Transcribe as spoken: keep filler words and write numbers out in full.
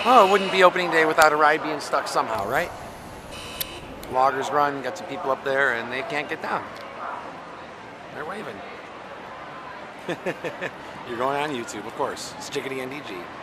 Oh, it wouldn't be opening day without a ride being stuck somehow, right? Loggers Run, got some people up there and they can't get down. They're waving. You're going on YouTube, of course. It's Jiggity N D G.